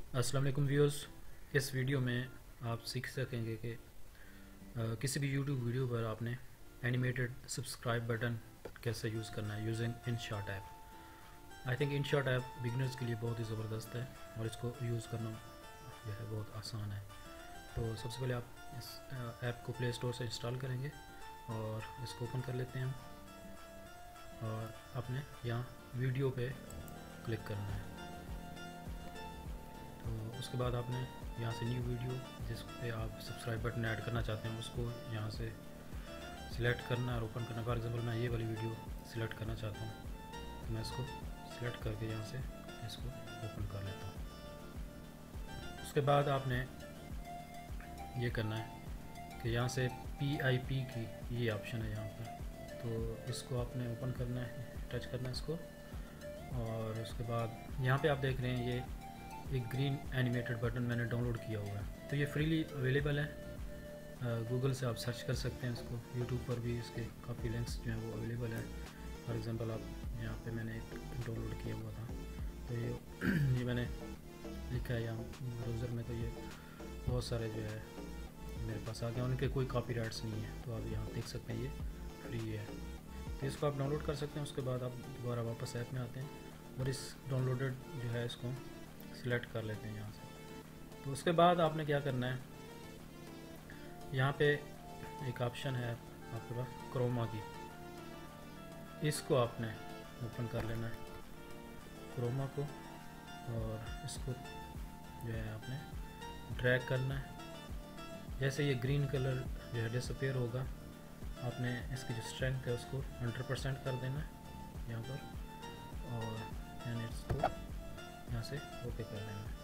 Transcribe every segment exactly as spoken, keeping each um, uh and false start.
अस्सलाम वालेकुम व्यूअर्स। इस वीडियो में आप सीख सकेंगे कि अ, किसी भी यूट्यूब वीडियो पर आपने एनिमेटेड सब्सक्राइब बटन कैसे यूज़ करना है using InShot app. I think InShot app beginners के लिए बहुत ही ज़बरदस्त है और इसको यूज़ करना जो है बहुत आसान है। तो सबसे पहले आप इस ऐप को प्ले स्टोर से इंस्टॉल करेंगे और इसको ओपन कर लेते हैं और अपने यहाँ वीडियो पे क्लिक करना है। तो उसके बाद आपने यहाँ से न्यू वीडियो जिस पे आप सब्सक्राइब बटन ऐड करना चाहते हैं उसको यहाँ से सिलेक्ट करना और ओपन करना। फॉर एग्जांपल मैं ये वाली वीडियो सिलेक्ट करना चाहता हूँ तो मैं इसको सिलेक्ट करके यहाँ से इसको ओपन कर लेता हूँ। उसके बाद आपने ये करना है कि यहाँ से पी आई पी की ये ऑप्शन है यहाँ पर, तो इसको आपने ओपन करना है, टच करना है इसको। और उसके बाद यहाँ पे आप देख रहे हैं ये एक ग्रीन एनिमेटेड बटन मैंने डाउनलोड किया हुआ है, तो ये फ्रीली अवेलेबल है। गूगल से आप सर्च कर सकते हैं इसको, यूट्यूब पर भी इसके काफ़ी लिंक्स जो हैं वो अवेलेबल है। फॉर एग्जांपल आप यहाँ पे मैंने एक डाउनलोड किया हुआ था, तो ये ये मैंने लिखा है यहाँ ब्राउज़र में, तो ये बहुत सारे जो है मेरे पास आ गए, उनके कोई कॉपीराइट्स नहीं है, तो आप यहाँ देख सकते हैं ये फ्री है, तो इसको आप डाउनलोड कर सकते हैं। उसके बाद आप दोबारा वापस ऐप में आते हैं और इस डाउनलोडेड जो है इसको सिलेक्ट कर लेते हैं यहाँ से। तो उसके बाद आपने क्या करना है, यहाँ पे एक ऑप्शन है आपके पास क्रोमा की, इसको आपने ओपन कर लेना है क्रोमा को, और इसको जो है आपने ड्रैग करना है। जैसे ये ग्रीन कलर जो है डिसअपीयर होगा, आपने इसकी जो स्ट्रेंथ है उसको हंड्रेड परसेंट कर देना है यहाँ पर, और यानी इसको यहाँ से ओके कर देना है।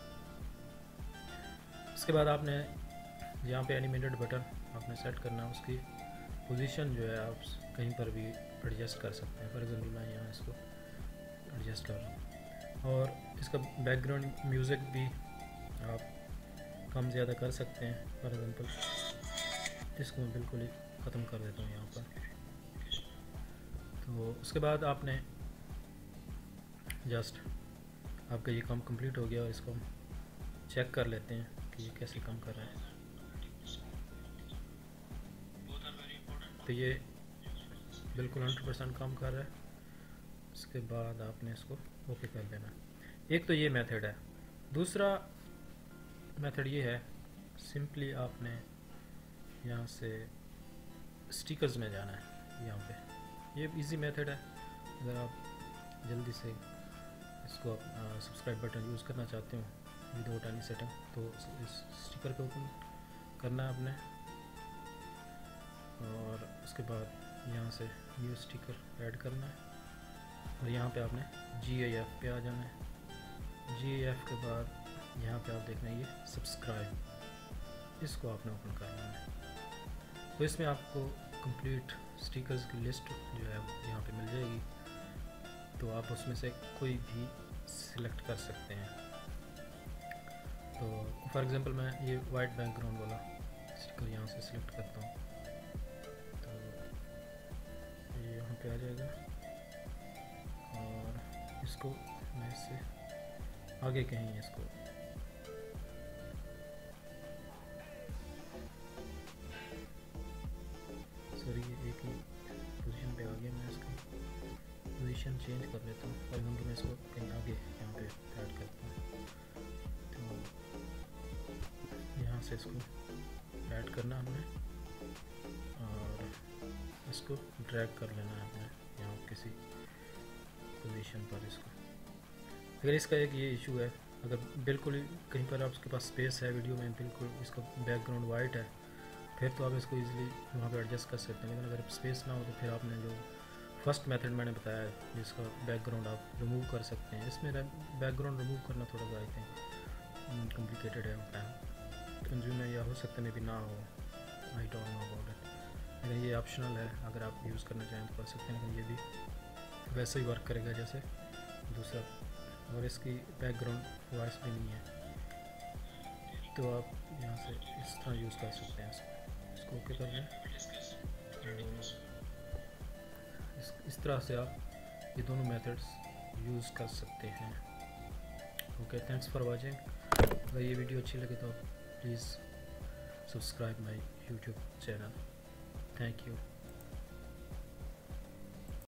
उसके बाद आपने यहाँ पे एनिमेटेड बटन आपने सेट करना है, उसकी पोजीशन जो है आप कहीं पर भी एडजस्ट कर सकते हैं। फॉर एग्जांपल मैं यहाँ इसको एडजस्ट कर रहा हूँ, और इसका बैकग्राउंड म्यूज़िक भी आप कम ज़्यादा कर सकते हैं। फॉर एग्जांपल इसको मैं बिल्कुल ही ख़त्म कर देता हूँ यहाँ पर। तो उसके बाद आपने जस्ट आपका ये काम कंप्लीट हो गया, और इसको हम चेक कर लेते हैं कि ये कैसे काम कर रहा है। तो ये बिल्कुल हंड्रेड परसेंट काम कर रहा है। उसके बाद आपने इसको ओके कर देना। एक तो ये मेथड है। दूसरा मेथड ये है, सिंपली आपने यहाँ से स्टिकर्स में जाना है। यहाँ पे ये इजी मेथड है, अगर आप जल्दी से इसको आप सब्सक्राइब बटन यूज़ करना चाहते हो विदाउट एनी सेटिंग, तो इस स्टिकर को ओपन करना है आपने, और उसके बाद यहाँ से न्यू स्टिकर ऐड करना है, और यहाँ पे आपने जी आई एफ पे आ जाना है। जी आई एफ के बाद यहाँ पे आप देख रहे हैं ये सब्सक्राइब, इसको आपने ओपन करना है। तो इसमें आपको कंप्लीट स्टिकर्स की लिस्ट जो है यहाँ पे मिल जाएगी, तो आप उसमें से कोई भी सिलेक्ट कर सकते हैं। तो फॉर एग्जांपल मैं ये वाइट बैकग्राउंड वाला स्टिकर यहाँ से सिलेक्ट करता हूँ, तो ये यहाँ पे आ जाएगा, और इसको मैं इससे आगे कहीं इसको सॉरी ये एक ही पोजीशन पे आ गया, मैं इसकी पोजीशन चेंज कर लेता हूँ। फॉर एग्जाम्पल मैं इसको कहीं आगे यहाँ पे ऐड करता हूँ, तो यहाँ से इसको ऐड करना हमने, और इसको ड्रैग कर लेना है हमने यहाँ किसी पोजीशन पर। इसको अगर इसका एक ये इशू है, अगर बिल्कुल कहीं पर आपके पास स्पेस है वीडियो में, बिल्कुल इसका बैकग्राउंड वाइट है, फिर तो आप इसको इजीली वहाँ पे एडजस्ट कर सकते हैं। लेकिन अगर स्पेस ना हो तो फिर आपने जो फर्स्ट मेथड मैंने बताया है जिसका बैकग्राउंड आप रिमूव कर सकते हैं, इसमें बैकग्राउंड रिमूव करना थोड़ा सा आई थिंक कॉम्प्लिकेटेड है, कंज्यूमर या हो सकता है मे भी ना हो, I don't know about it, लेकिन ये ऑप्शनल है, अगर आप यूज़ करना चाहें तो कर सकते हैं, लेकिन ये भी वैसे ही वर्क करेगा जैसे दूसरा, और इसकी बैकग्राउंड वॉइस भी नहीं है, तो आप यहाँ से इस तरह यूज़ कर सकते हैं इसको। इसको ओके कर लें, इस, इस तरह से आप ये दोनों मेथड्स यूज़ कर सकते हैं। Okay, thanks for watching. अगर ये वीडियो अच्छी लगे तो please subscribe my YouTube channel. Thank you.